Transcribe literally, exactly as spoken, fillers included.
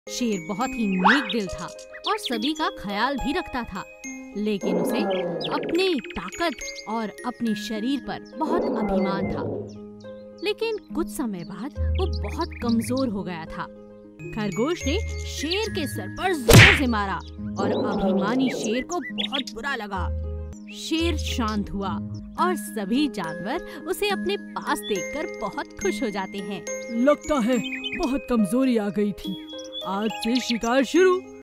शेर बहुत ही नेक दिल था और सभी का ख्याल भी रखता था, लेकिन उसे अपनी ताकत और अपने शरीर पर बहुत अभिमान था। लेकिन कुछ समय बाद वो बहुत कमजोर हो गया था। खरगोश ने शेर के सर पर जोर से मारा और अभिमानी शेर को बहुत बुरा लगा। शेर शांत हुआ और सभी जानवर उसे अपने पास देखकर बहुत खुश हो जाते हैं। लगता है बहुत कमजोरी आ गई थी। आज से शिकार शुरू।